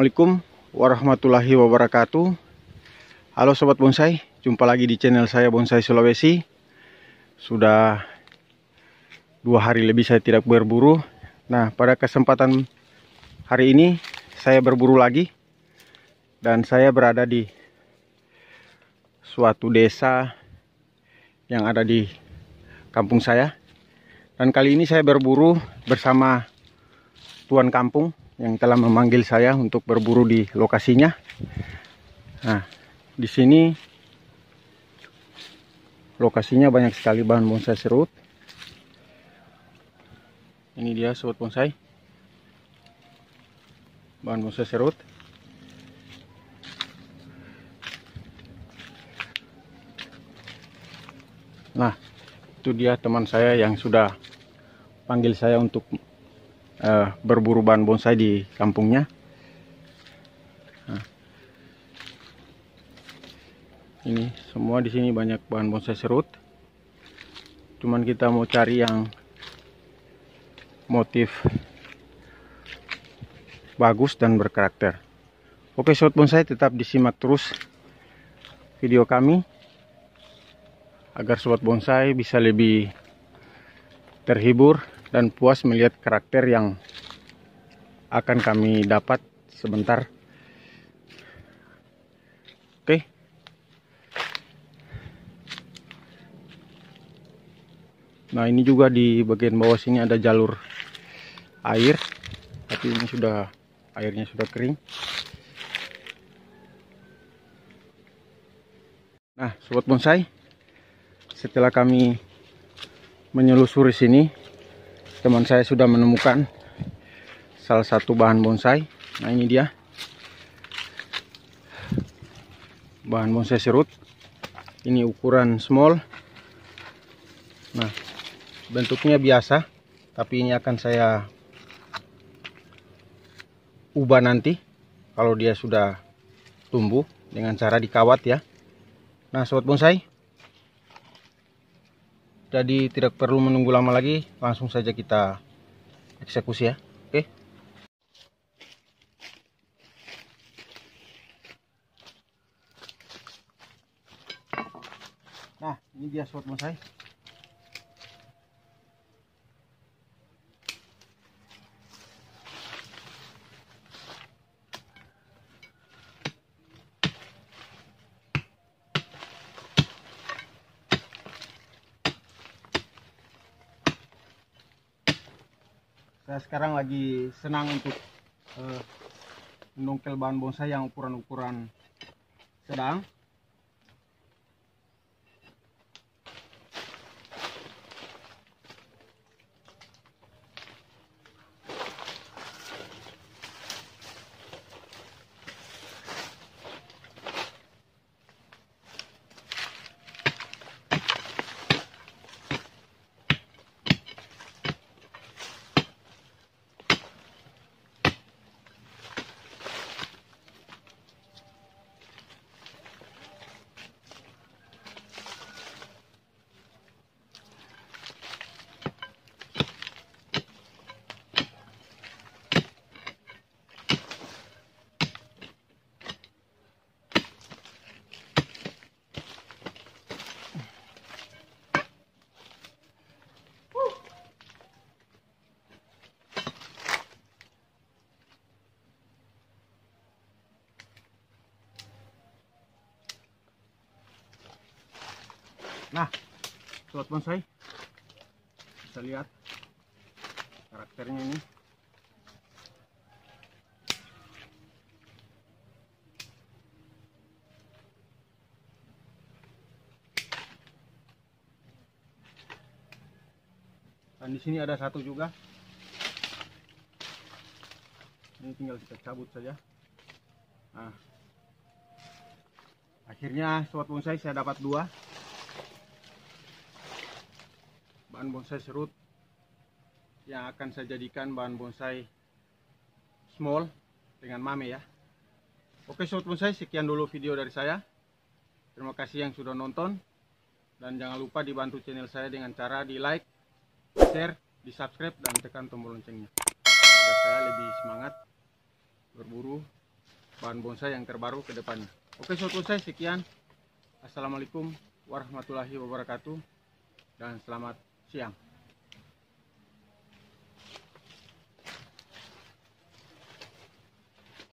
Assalamualaikum warahmatullahi wabarakatuh. Halo sobat bonsai, jumpa lagi di channel saya Bonsai Sulawesi. Sudah 2 hari lebih saya tidak berburu. Nah, pada kesempatan hari ini saya berburu lagi. Dan saya berada di suatu desa yang ada di kampung saya. Dan kali ini saya berburu bersama tuan kampung yang telah memanggil saya untuk berburu di lokasinya. Nah, di sini lokasinya banyak sekali bahan bonsai serut. Ini dia sobat bonsai, bahan bonsai serut. Nah, itu dia teman saya yang sudah panggil saya untuk berburu bahan bonsai di kampungnya. Nah, ini semua di sini banyak bahan bonsai serut. Cuman kita mau cari yang motif bagus dan berkarakter. Oke sobat bonsai, tetap disimak terus video kami agar sobat bonsai bisa lebih terhibur dan puas melihat karakter yang akan kami dapat sebentar. Oke. Nah, ini juga di bagian bawah sini ada jalur air, tapi ini airnya sudah kering. Nah, sobat bonsai, setelah kami menyelusuri sini, teman saya sudah menemukan salah satu bahan bonsai. Nah, ini dia bahan bonsai serut. Ini ukuran small. Nah, bentuknya biasa, tapi ini akan saya ubah nanti kalau dia sudah tumbuh dengan cara dikawat ya. Nah, sobat bonsai, jadi tidak perlu menunggu lama lagi, langsung saja kita eksekusi ya. Oke. Nah, ini dia sobat bonsai. Saya sekarang lagi senang untuk menongkel bahan bonsai yang ukuran-ukuran sedang. Nah, sobat bonsai, bisa lihat karakternya ini. Dan di sini ada satu juga. Ini tinggal kita cabut saja. Nah, akhirnya sobat bonsai saya dapat 2 bahan bonsai serut yang akan saya jadikan bahan bonsai small dengan mame ya. Oke sobat bonsai, sekian dulu video dari saya. Terima kasih yang sudah nonton, dan jangan lupa dibantu channel saya dengan cara di like, share, di subscribe, dan tekan tombol loncengnya agar saya lebih semangat berburu bahan bonsai yang terbaru ke depannya. Oke sobat bonsai, sekian. Assalamualaikum warahmatullahi wabarakatuh dan selamat siang.